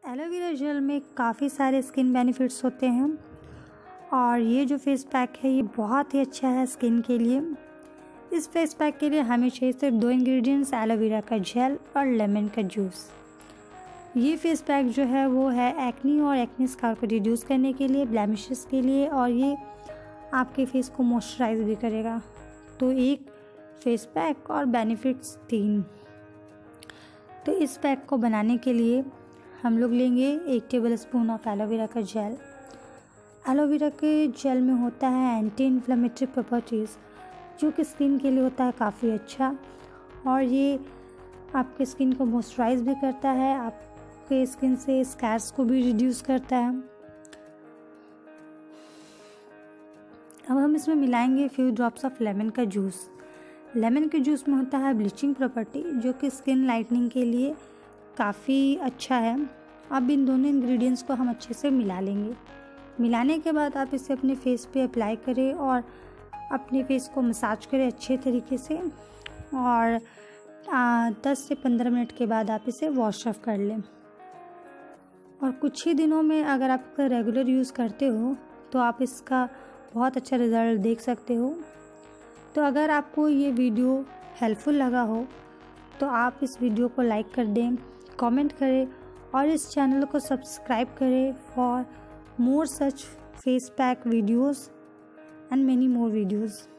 Aloe vera gel में काफ़ी सारे स्किन बेनिफिट्स होते हैं और ये जो फेस पैक है ये बहुत ही अच्छा है स्किन के लिए। इस फेस पैक के लिए हमें चाहिए सिर्फ 2 इंग्रेडिएंट्स, एलोवेरा का जेल और लेमन का जूस। ये फेस पैक जो है वो है एक्नी और एक्नी स्कार को रिड्यूस करने के लिए, ब्लेमिशेस के लिए, और ये आपके फेस को मॉइस्चराइज भी करेगा। तो एक फेस पैक और बेनिफिट्स 3। तो इस पैक को बनाने के लिए हम लोग लेंगे 1 tablespoon of aloe vera gel. Aloe vera gel में होता है एंटी इन्फ्लेमेटरी प्रॉपर्टीज़, जो कि स्किन के लिए होता है काफ़ी अच्छा, और ये आपके स्किन को मॉइस्चराइज भी करता है, आपके स्किन से स्कैर्स को भी रिड्यूस करता है। अब हम इसमें मिलाएंगे फ्यू ड्रॉप्स ऑफ लेमन का जूस। लेमन के जूस में होता है ब्लीचिंग प्रॉपर्टी, जो कि स्किन लाइटनिंग के लिए काफ़ी अच्छा है। अब इन दोनों इंग्रेडिएंट्स को हम अच्छे से मिला लेंगे। मिलाने के बाद आप इसे अपने फेस पे अप्लाई करें और अपने फेस को मसाज करें अच्छे तरीके से, और 10 से 15 मिनट के बाद आप इसे वॉश ऑफ कर लें। और कुछ ही दिनों में अगर आप इसका रेगुलर यूज़ करते हो तो आप इसका बहुत अच्छा रिज़ल्ट देख सकते हो। तो अगर आपको ये वीडियो हेल्पफुल लगा हो तो आप इस वीडियो को लाइक कर दें, कमेंट करें और इस चैनल को सब्सक्राइब करें for more such face pack videos and many more videos.